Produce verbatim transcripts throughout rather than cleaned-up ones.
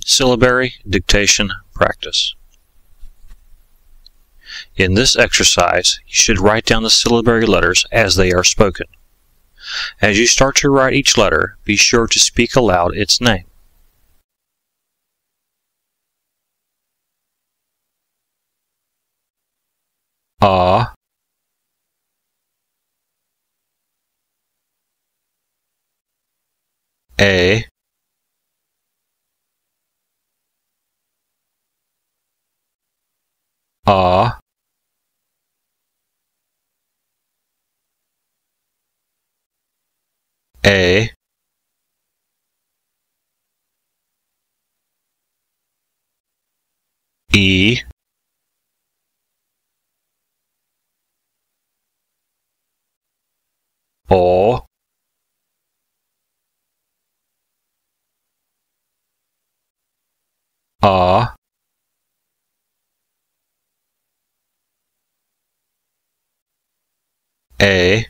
Syllabary Dictation Practice. In this exercise, you should write down the syllabary letters as they are spoken. As you start to write each letter, be sure to speak aloud its name. A, A, A, A, E, O, A, A,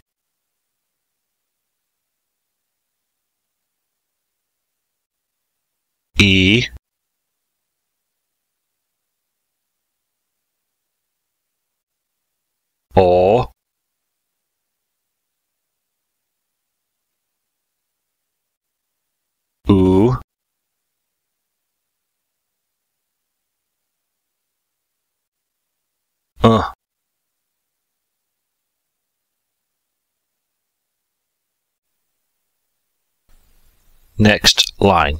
E, O, U, Uh. Next line.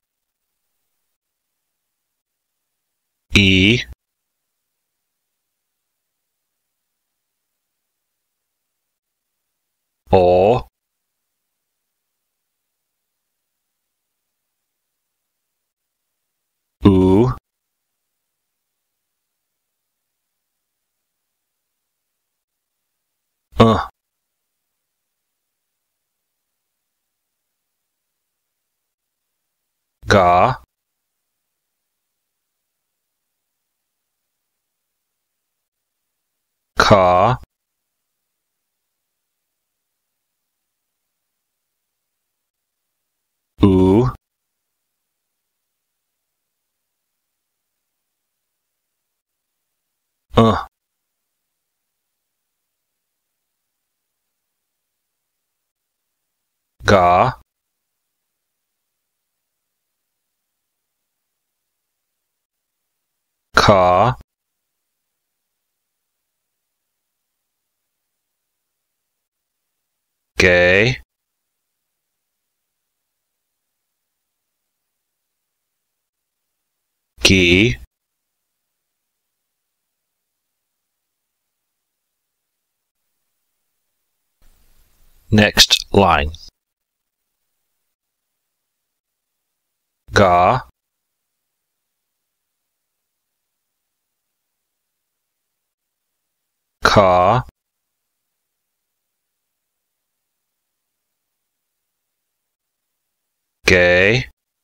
E, O, U, Uh. Ga, Ka, U, Uh. Ga, Ka, Gay, Gi, next line. Ga, Ka, Gay,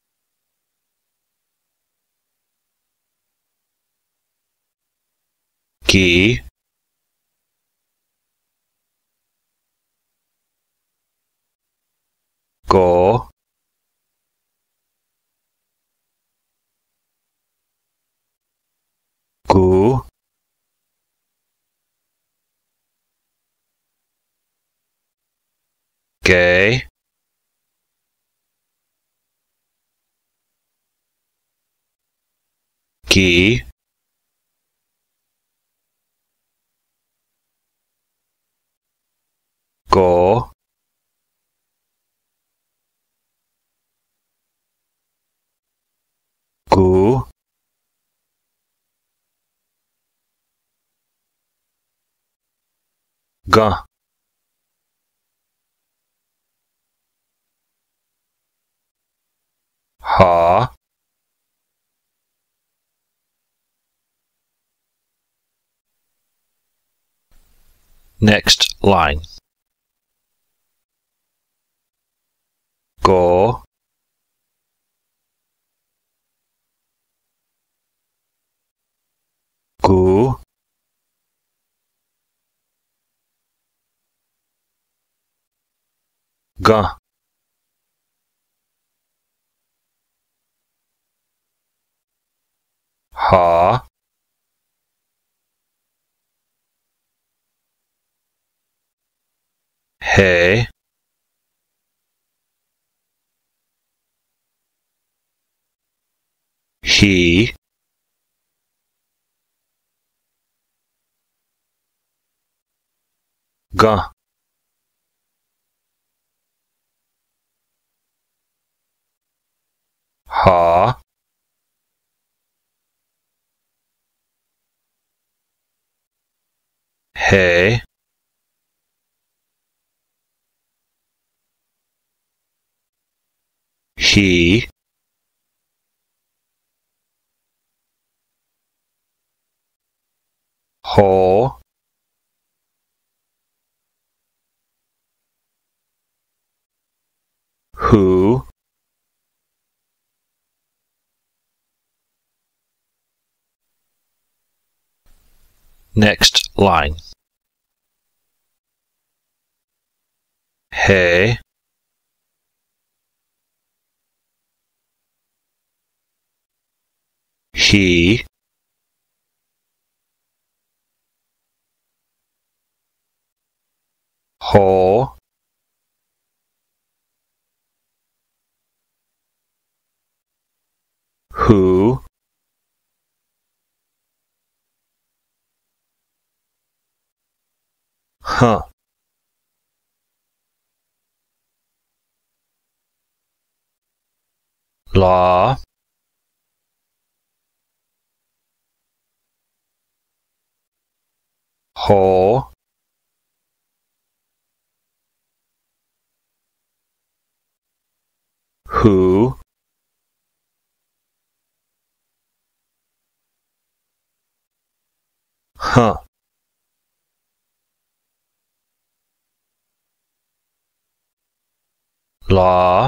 Gi, Go, Gu, Gay, Gi, Go, Gu, Ga. Ha, next line. Go, Gu, Ga. ha, he, he, ga, ha, he, he, ho, who, next line. He, he, ho, who, huh, la, ho, who, huh, la,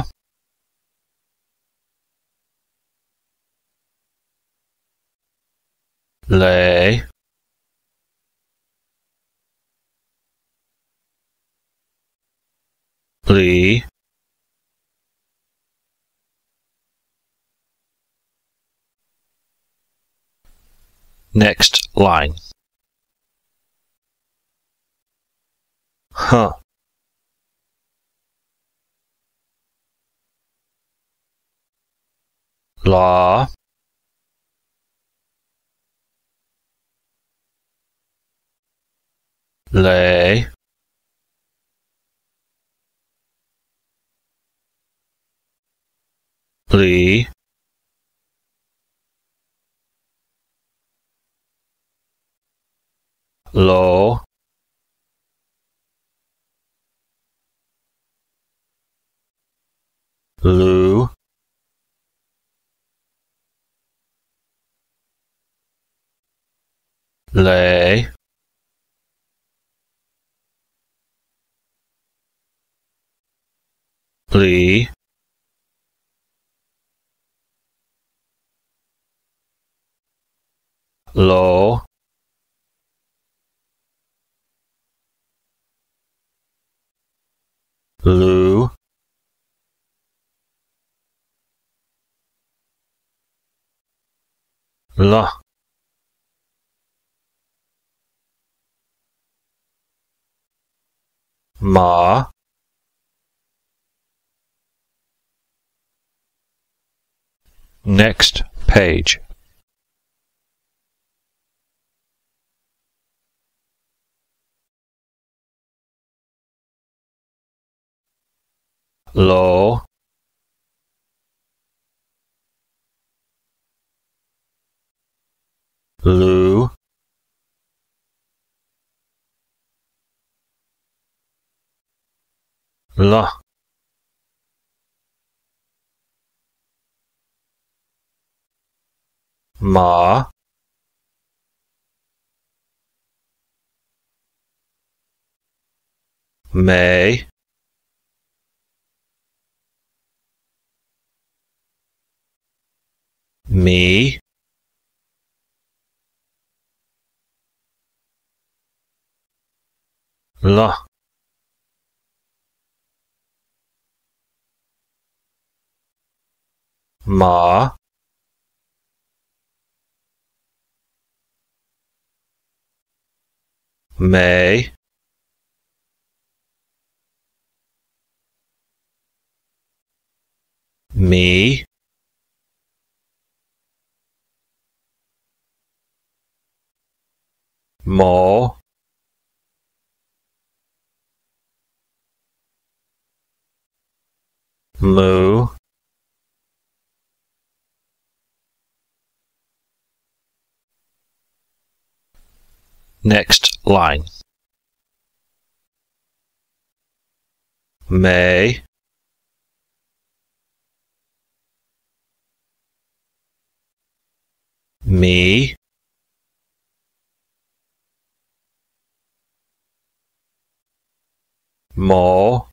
lay, lee, next line. Huh, la, lay, lee, lo, lu, lay, lee, lo, lu, la, ma, next page. Lo, lu, la, ma, may, me, la, ma, may, me, mo, moo, next line. May, me, mo,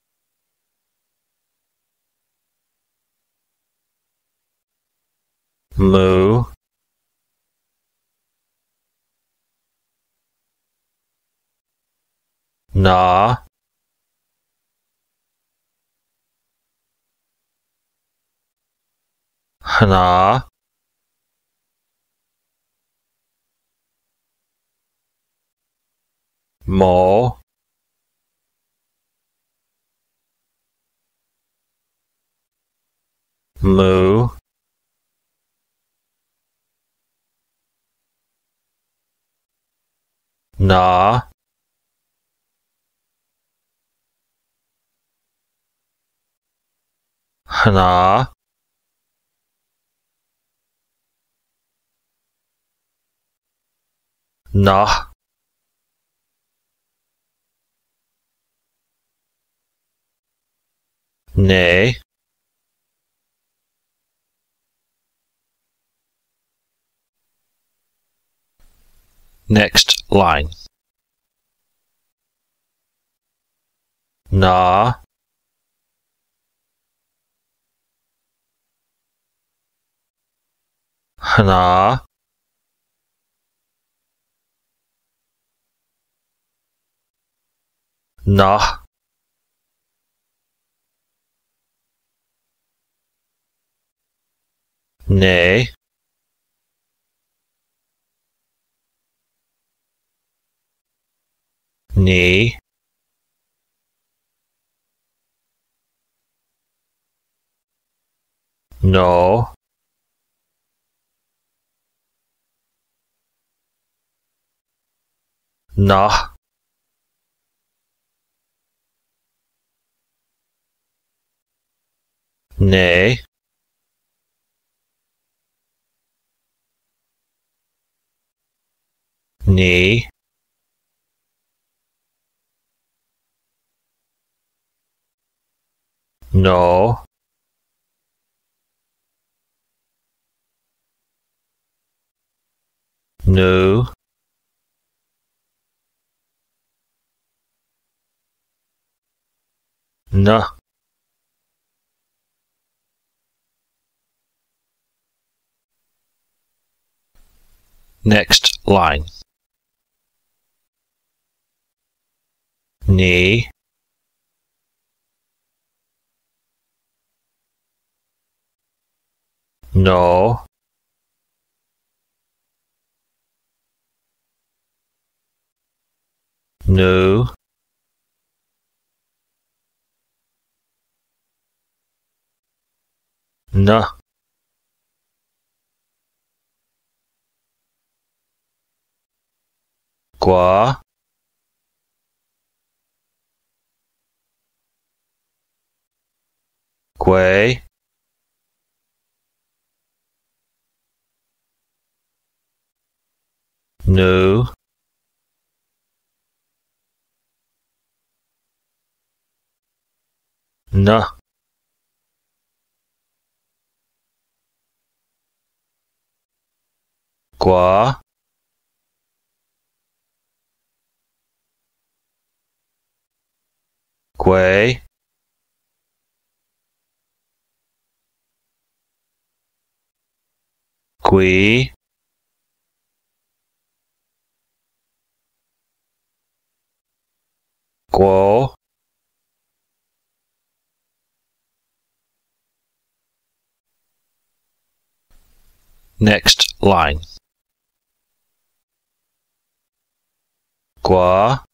moo, nah, nah, mo, moo, nah, nah, nah, nay, next line. Nah, nah, nah, nay, knee, no, nah, nay, knee, no, new, nah, next line. Knee, no, new, nah, qua, quay, new, nah, qua, quay, qui, quo, next line. Gua,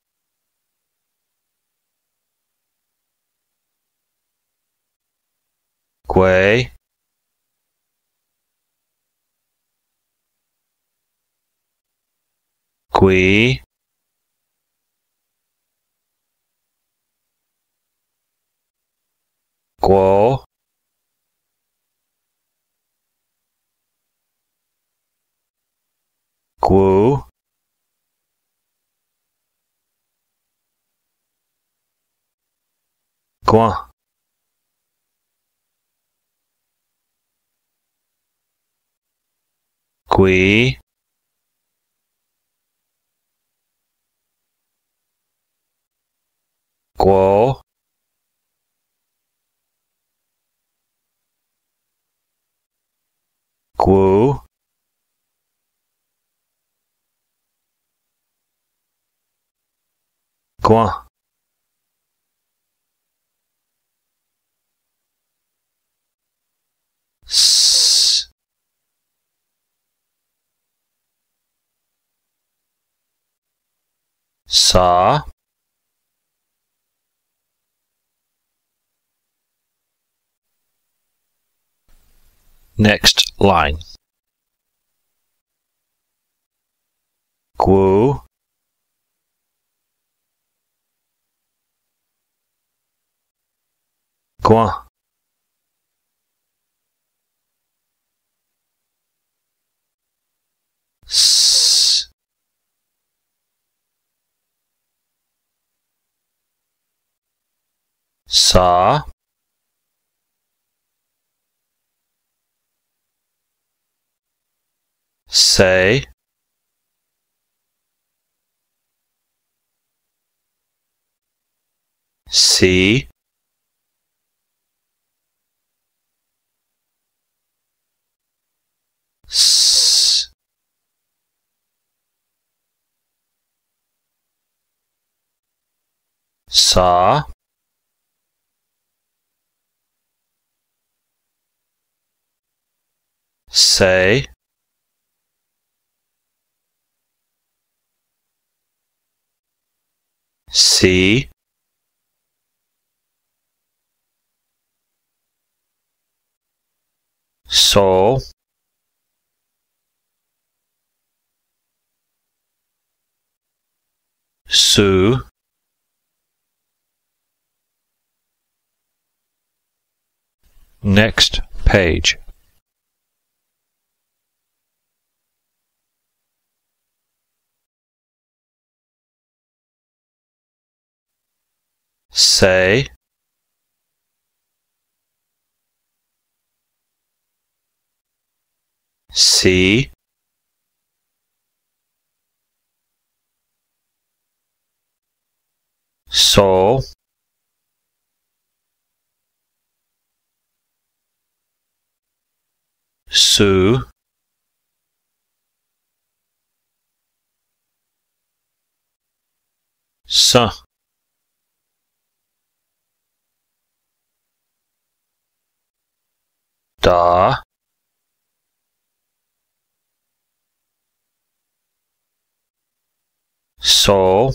Gui, Gui, Guo, Gu, Guan, Gui, Guo, Gu, Guan, S, Sa, next line. Gu, Guan, S, Sa, Say, Si, S, Sa, Say, Si, So, Su, next page. Say, Si, So, Su, Sa, Da, So,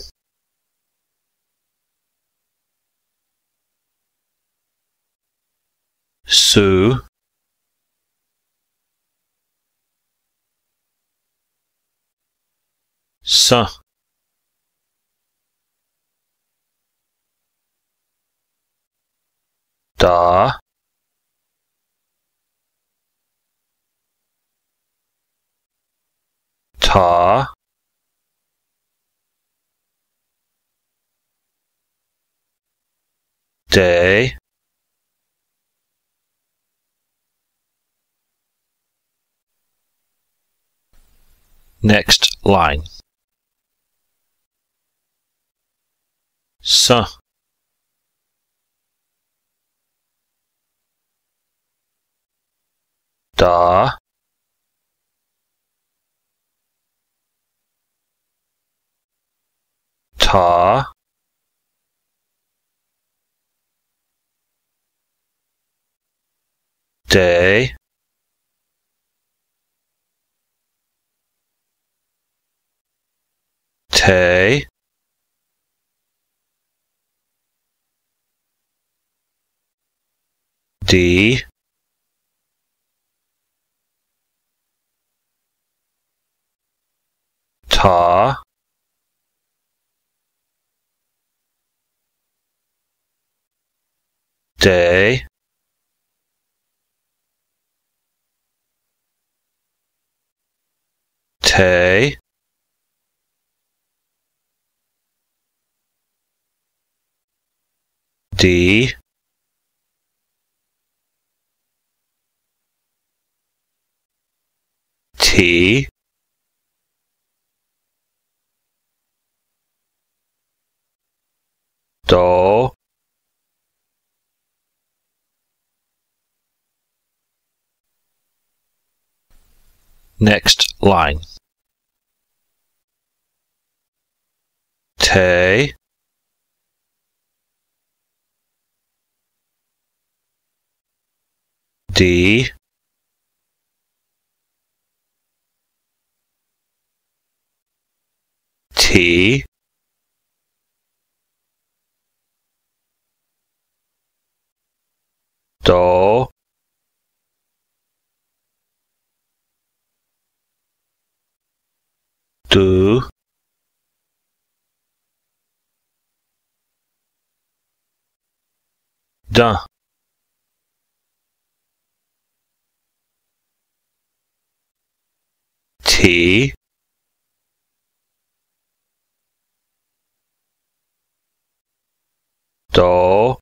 Su, Sa, Da, Ta, Day, next line. Sa, Da, Ta, Day, Te, D, ta, day, te, D, T, do, next line. Te, D, T, do, do, da, T, do,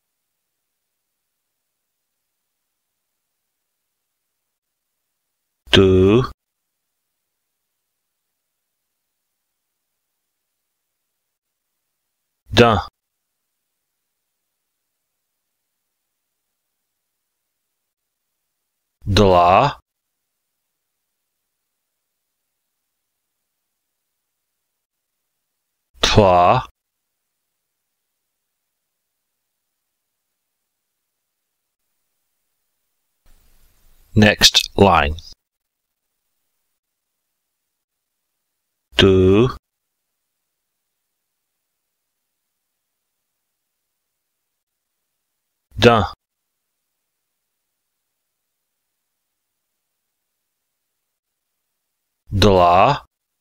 do, da, dla, tla, next line. Do, da, dla,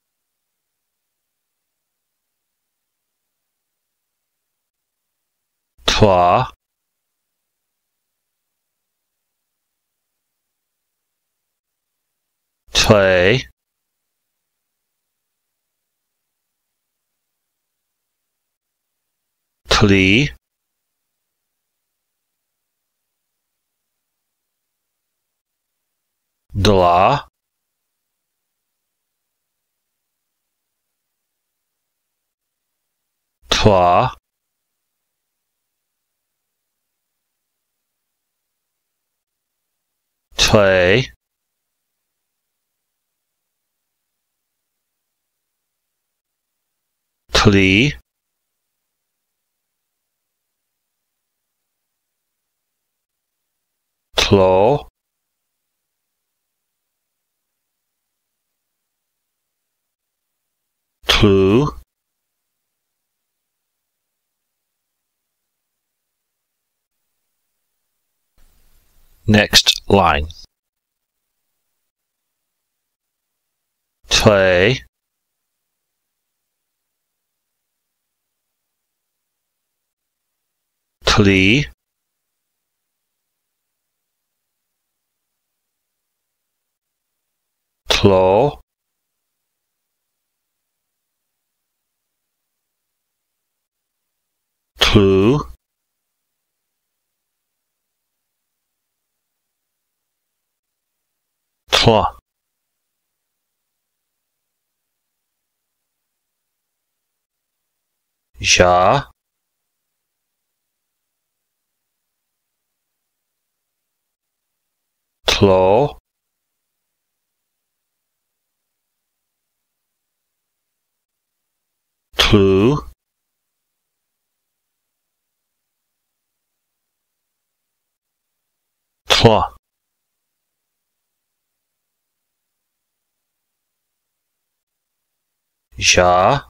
tla, tle, tli, dla, tla, tle, tli, tlo, tlu, next line. Tle, tli, tlo, tlu, tla, ja, tlo, tlu, tla, ja,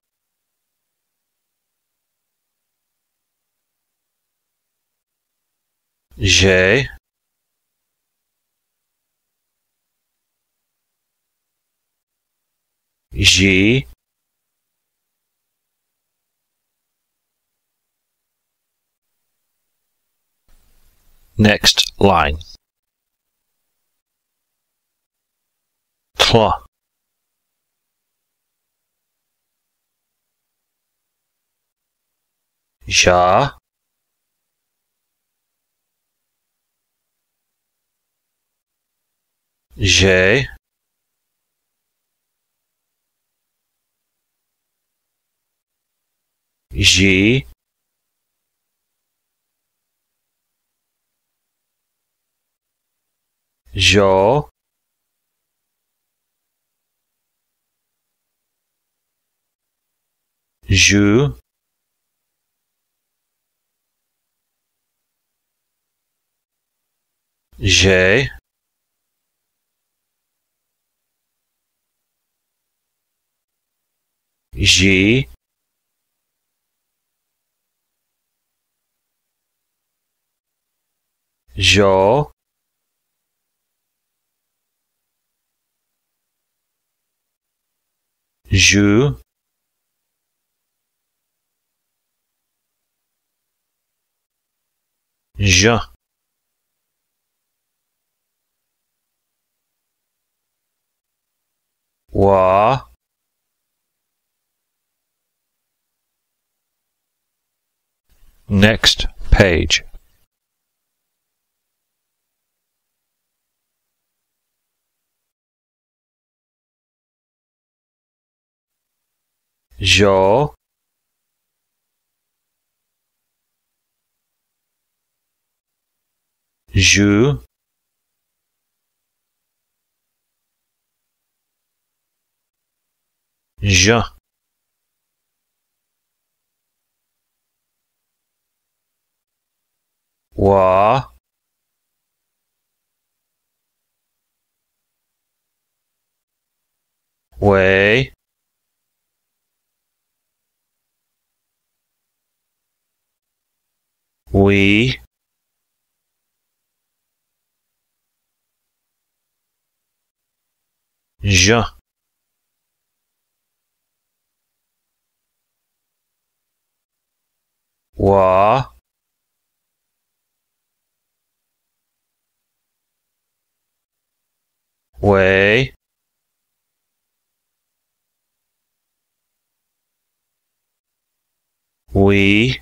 že, G, next line. Tl, ja, J, G, Jo, Ju, J, G, Jo, Ju, J, Wa, next page. Jo, Ju, J, Wa, Wei, We, J, Wa, Wei, We,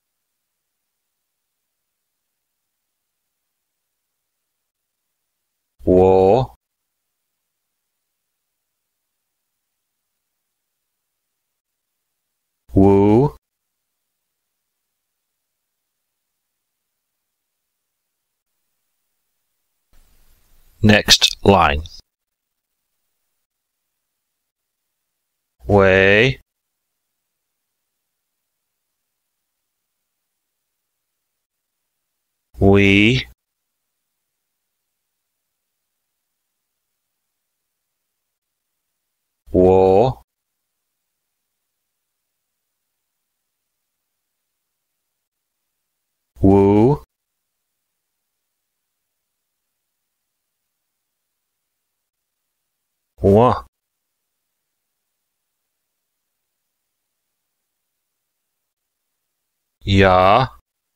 Wo, Wu, next line. Wei, We, Wo, Wu, Wa, Ya,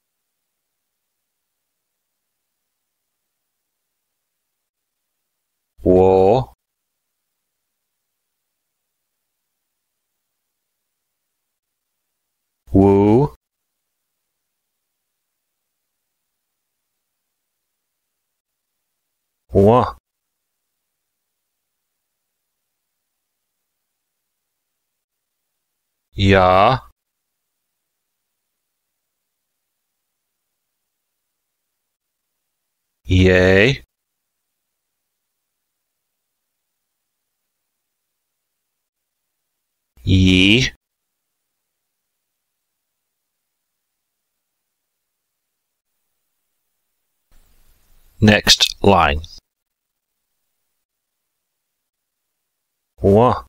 Wo, Wu, Wa, Ya, Ye, Yi, next line. Wa,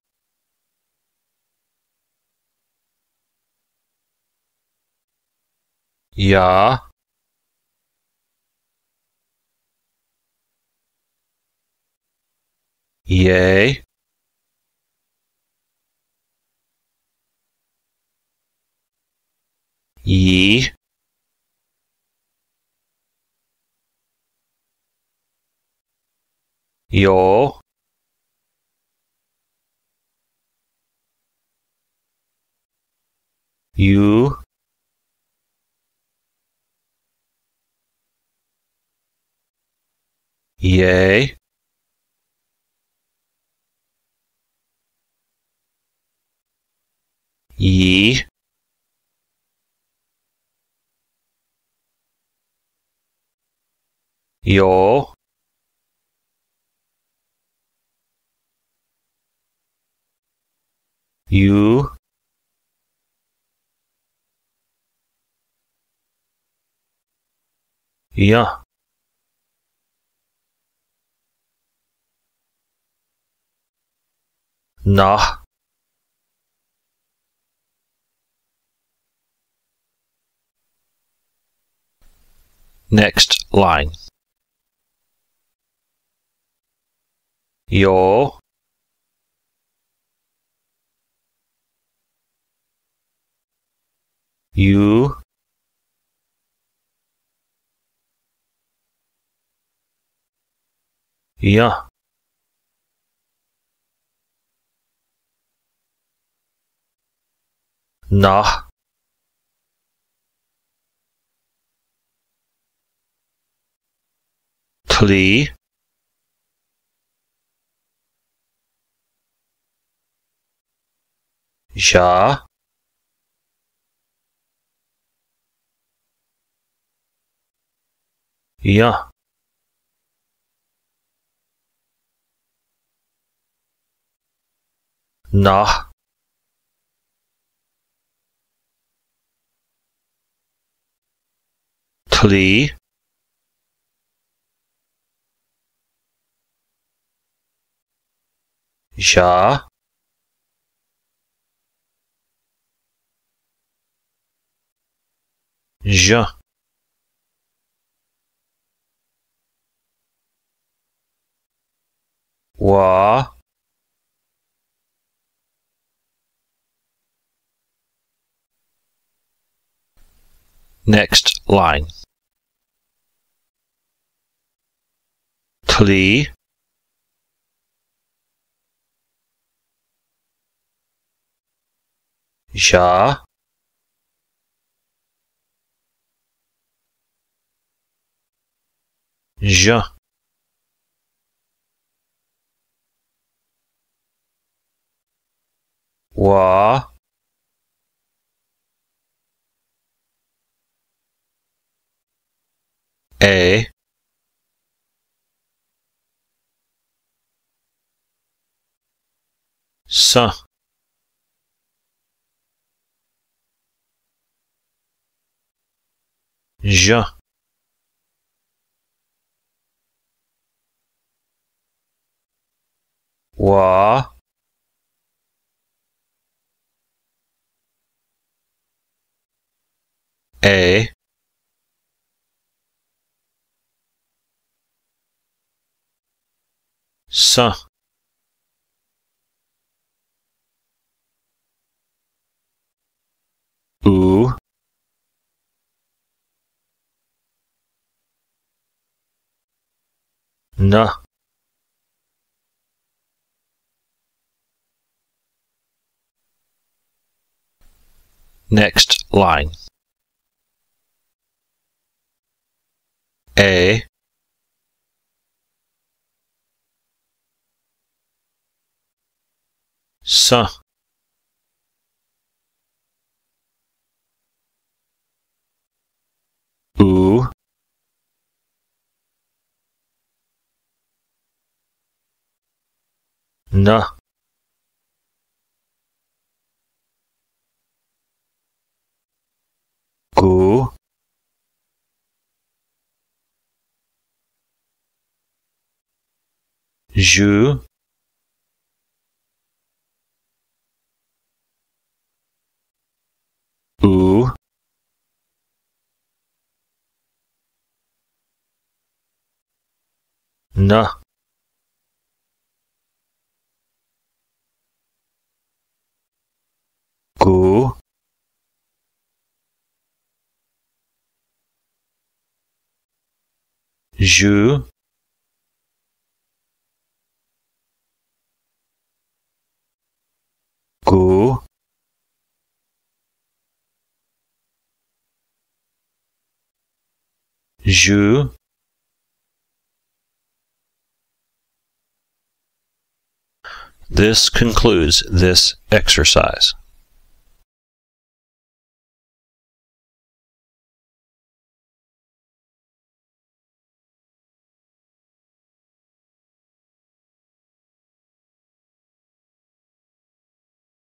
Ya, Ye, yi, yo, you, yay, ye, yo, you, ya. Nah. Next line. Yo, you, ya. Nah. Tli, ja, ja. Nah. Tli, ja, je. Wa, next line. Tli, ja, je. Wa, a, sa, je. Wa, a, sa, u, na. Next line. A, sa, u, na. Gu, ju, u, na. Gu, je, go, je, This concludes this exercise.